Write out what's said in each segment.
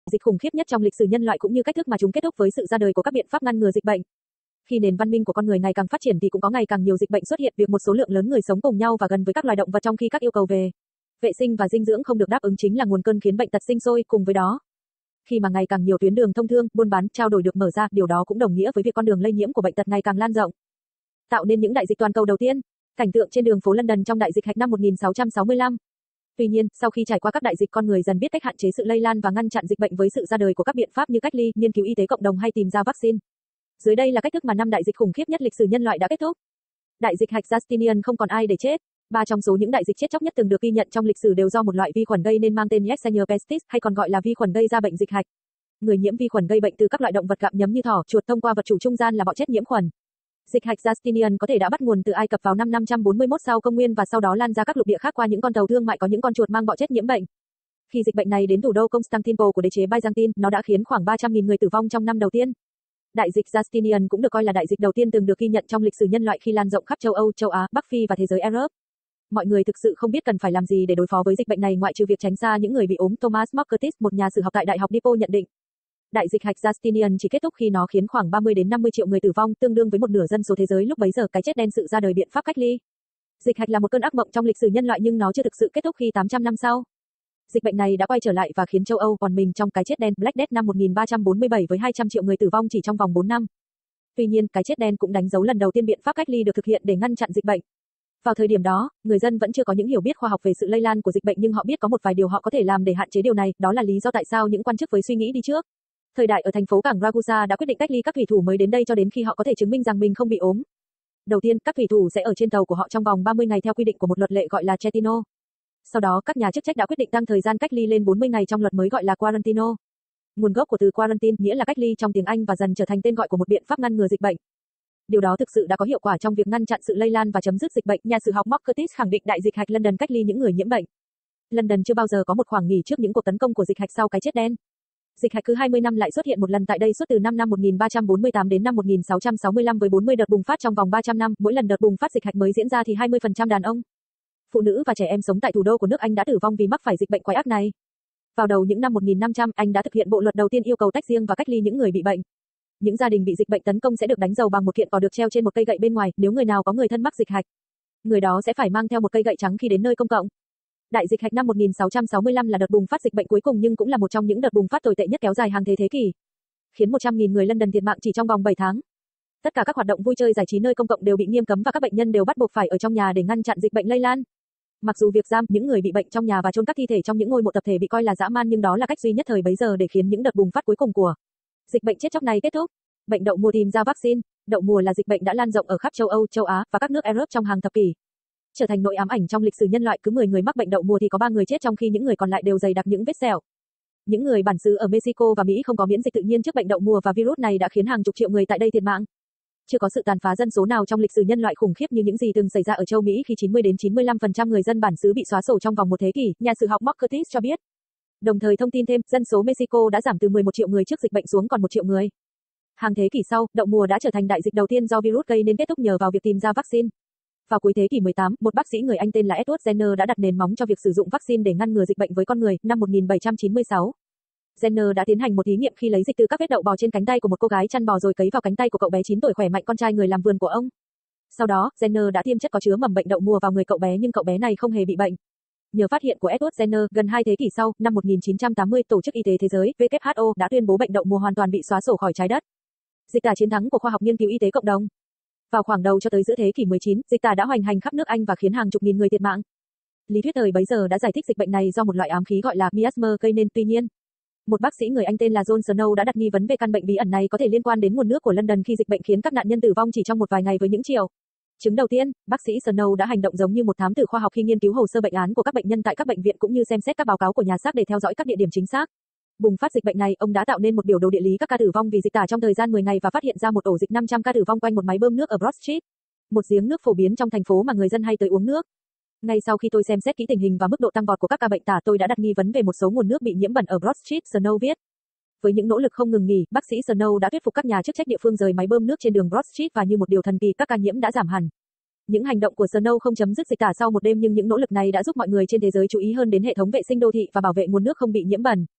dịch khủng khiếp nhất trong lịch sử nhân loại cũng như cách thức mà chúng kết thúc với sự ra đời của các biện pháp ngăn ngừa dịch bệnh. Khi nền văn minh của con người ngày càng phát triển thì cũng có ngày càng nhiều dịch bệnh xuất hiện, việc một số lượng lớn người sống cùng nhau và gần với các loài động vật trong khi các yêu cầu về vệ sinh và dinh dưỡng không được đáp ứng chính là nguồn cơn khiến bệnh tật sinh sôi. Cùng với đó, khi mà ngày càng nhiều tuyến đường thông thương, buôn bán, trao đổi được mở ra, điều đó cũng đồng nghĩa với việc con đường lây nhiễm của bệnh tật ngày càng lan rộng, tạo nên những đại dịch toàn cầu đầu tiên. Cảnh tượng trên đường phố London trong đại dịch hạch năm 1665. Tuy nhiên, sau khi trải qua các đại dịch, con người dần biết cách hạn chế sự lây lan và ngăn chặn dịch bệnh với sự ra đời của các biện pháp như cách ly, nghiên cứu y tế cộng đồng hay tìm ra vaccine. Dưới đây là cách thức mà năm đại dịch khủng khiếp nhất lịch sử nhân loại đã kết thúc. Đại dịch hạch Justinian, không còn ai để chết. Ba trong số những đại dịch chết chóc nhất từng được ghi nhận trong lịch sử đều do một loại vi khuẩn gây nên mang tên Yersinia pestis, hay còn gọi là vi khuẩn gây ra bệnh dịch hạch. Người nhiễm vi khuẩn gây bệnh từ các loại động vật gặm nhấm như thỏ, chuột thông qua vật chủ trung gian là bọ chết nhiễm khuẩn. Dịch hạch Justinian có thể đã bắt nguồn từ Ai Cập vào năm 541 sau công nguyên và sau đó lan ra các lục địa khác qua những con tàu thương mại có những con chuột mang bọ chết nhiễm bệnh. Khi dịch bệnh này đến thủ đô Constantinople của đế chế Byzantine, nó đã khiến khoảng 300.000 người tử vong trong năm đầu tiên. Đại dịch Justinian cũng được coi là đại dịch đầu tiên từng được ghi nhận trong lịch sử nhân loại khi lan rộng khắp châu Âu, châu Á, Bắc Phi và thế giới Arab. Mọi người thực sự không biết cần phải làm gì để đối phó với dịch bệnh này ngoại trừ việc tránh xa những người bị ốm. Thomas More Curtis, một nhà sử học tại Đại học Depot nhận định, đại dịch hạch Justinian chỉ kết thúc khi nó khiến khoảng 30 đến 50 triệu người tử vong, tương đương với một nửa dân số thế giới lúc bấy giờ. Cái chết đen, sự ra đời biện pháp cách ly. Dịch hạch là một cơn ác mộng trong lịch sử nhân loại nhưng nó chưa thực sự kết thúc khi 800 năm sau, dịch bệnh này đã quay trở lại và khiến châu Âu còn mình trong cái chết đen Black Death năm 1347 với 200 triệu người tử vong chỉ trong vòng 4 năm. Tuy nhiên, cái chết đen cũng đánh dấu lần đầu tiên biện pháp cách ly được thực hiện để ngăn chặn dịch bệnh. Vào thời điểm đó, người dân vẫn chưa có những hiểu biết khoa học về sự lây lan của dịch bệnh nhưng họ biết có một vài điều họ có thể làm để hạn chế điều này, đó là lý do tại sao những quan chức với suy nghĩ đi trước thời đại ở thành phố cảng Ragusa đã quyết định cách ly các thủy thủ mới đến đây cho đến khi họ có thể chứng minh rằng mình không bị ốm. Đầu tiên, các thủy thủ sẽ ở trên tàu của họ trong vòng 30 ngày theo quy định của một luật lệ gọi là Chetino. Sau đó, các nhà chức trách đã quyết định tăng thời gian cách ly lên 40 ngày trong luật mới gọi là Quarantino. Nguồn gốc của từ quarantine nghĩa là cách ly trong tiếng Anh và dần trở thành tên gọi của một biện pháp ngăn ngừa dịch bệnh. Điều đó thực sự đã có hiệu quả trong việc ngăn chặn sự lây lan và chấm dứt dịch bệnh. Nhà sử học Mark Curtis khẳng định đại dịch hạch London cách ly những người nhiễm bệnh. London chưa bao giờ có một khoảng nghỉ trước những cuộc tấn công của dịch hạch sau cái chết đen. Dịch hạch cứ 20 năm lại xuất hiện một lần tại đây suốt từ năm 1348 đến năm 1665 với 40 đợt bùng phát trong vòng 300 năm. Mỗi lần đợt bùng phát dịch hạch mới diễn ra thì 20% đàn ông, phụ nữ và trẻ em sống tại thủ đô của nước Anh đã tử vong vì mắc phải dịch bệnh quái ác này. Vào đầu những năm 1500, Anh đã thực hiện bộ luật đầu tiên yêu cầu tách riêng và cách ly những người bị bệnh. Những gia đình bị dịch bệnh tấn công sẽ được đánh dầu bằng một kiện cỏ được treo trên một cây gậy bên ngoài, nếu người nào có người thân mắc dịch hạch, người đó sẽ phải mang theo một cây gậy trắng khi đến nơi công cộng. Đại dịch hạch năm 1665 là đợt bùng phát dịch bệnh cuối cùng nhưng cũng là một trong những đợt bùng phát tồi tệ nhất kéo dài hàng thế kỷ, khiến 100.000 người London thiệt mạng chỉ trong vòng 7 tháng. Tất cả các hoạt động vui chơi giải trí nơi công cộng đều bị nghiêm cấm và các bệnh nhân đều bắt buộc phải ở trong nhà để ngăn chặn dịch bệnh lây lan. Mặc dù việc giam những người bị bệnh trong nhà và chôn các thi thể trong những ngôi mộ tập thể bị coi là dã man nhưng đó là cách duy nhất thời bấy giờ để khiến những đợt bùng phát cuối cùng của dịch bệnh chết chóc này kết thúc. Bệnh đậu mùa tìm ra vaccine. Đậu mùa là dịch bệnh đã lan rộng ở khắp châu Âu, châu Á và các nước Arab trong hàng thập kỷ, trở thành nỗi ám ảnh trong lịch sử nhân loại. Cứ 10 người mắc bệnh đậu mùa thì có 3 người chết trong khi những người còn lại đều dày đặc những vết sẹo. Những người bản xứ ở Mexico và Mỹ không có miễn dịch tự nhiên trước bệnh đậu mùa và virus này đã khiến hàng chục triệu người tại đây thiệt mạng. Chưa có sự tàn phá dân số nào trong lịch sử nhân loại khủng khiếp như những gì từng xảy ra ở châu Mỹ khi 90 đến 95% người dân bản xứ bị xóa sổ trong vòng một thế kỷ, nhà sử học Mark Curtis cho biết. Đồng thời thông tin thêm, dân số Mexico đã giảm từ 11 triệu người trước dịch bệnh xuống còn 1 triệu người. Hàng thế kỷ sau, đậu mùa đã trở thành đại dịch đầu tiên do virus gây nên kết thúc nhờ vào việc tìm ra vaccine. Vào cuối thế kỷ 18, một bác sĩ người Anh tên là Edward Jenner đã đặt nền móng cho việc sử dụng vaccine để ngăn ngừa dịch bệnh với con người. Năm 1796, Jenner đã tiến hành một thí nghiệm khi lấy dịch từ các vết đậu bò trên cánh tay của một cô gái chăn bò rồi cấy vào cánh tay của cậu bé 9 tuổi khỏe mạnh con trai người làm vườn của ông. Sau đó, Jenner đã tiêm chất có chứa mầm bệnh đậu mùa vào người cậu bé nhưng cậu bé này không hề bị bệnh. Nhờ phát hiện của Edward Jenner, gần 2 thế kỷ sau, năm 1980, Tổ chức Y tế Thế giới (WHO) đã tuyên bố bệnh đậu mùa hoàn toàn bị xóa sổ khỏi trái đất. Dịch tả chiến thắng của khoa học nghiên cứu y tế cộng đồng. Vào khoảng đầu cho tới giữa thế kỷ 19, dịch tả đã hoành hành khắp nước Anh và khiến hàng chục nghìn người thiệt mạng. Lý thuyết thời bấy giờ đã giải thích dịch bệnh này do một loại ám khí gọi là miasma gây nên. Tuy nhiên, một bác sĩ người Anh tên là John Snow đã đặt nghi vấn về căn bệnh bí ẩn này có thể liên quan đến nguồn nước của London khi dịch bệnh khiến các nạn nhân tử vong chỉ trong một vài ngày với những triệu chứng đầu tiên. Bác sĩ Snow đã hành động giống như một thám tử khoa học khi nghiên cứu hồ sơ bệnh án của các bệnh nhân tại các bệnh viện cũng như xem xét các báo cáo của nhà xác để theo dõi các địa điểm chính xác. Bùng phát dịch bệnh này, ông đã tạo nên một biểu đồ địa lý các ca tử vong vì dịch tả trong thời gian 10 ngày và phát hiện ra một ổ dịch 500 ca tử vong quanh một máy bơm nước ở Broad Street, một giếng nước phổ biến trong thành phố mà người dân hay tới uống nước. Ngay sau khi tôi xem xét kỹ tình hình và mức độ tăng vọt của các ca bệnh tả, tôi đã đặt nghi vấn về một số nguồn nước bị nhiễm bẩn ở Broad Street, Snow viết. Với những nỗ lực không ngừng nghỉ, bác sĩ Snow đã thuyết phục các nhà chức trách địa phương rời máy bơm nước trên đường Broad Street và như một điều thần kỳ, các ca nhiễm đã giảm hẳn. Những hành động của Snow không chấm dứt dịch tả sau một đêm nhưng những nỗ lực này đã giúp mọi người trên thế giới chú ý hơn đến hệ thống vệ sinh đô thị và bảo vệ nguồn nước không bị nhiễm bẩn.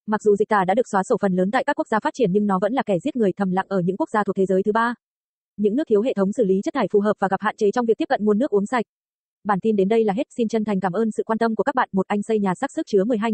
Mặc dù dịch tả đã được xóa sổ phần lớn tại các quốc gia phát triển nhưng nó vẫn là kẻ giết người thầm lặng ở những quốc gia thuộc thế giới thứ ba. Những nước thiếu hệ thống xử lý chất thải phù hợp và gặp hạn chế trong việc tiếp cận nguồn nước uống sạch. Bản tin đến đây là hết, xin chân thành cảm ơn sự quan tâm của các bạn. Một anh xây nhà xác sức chứa 12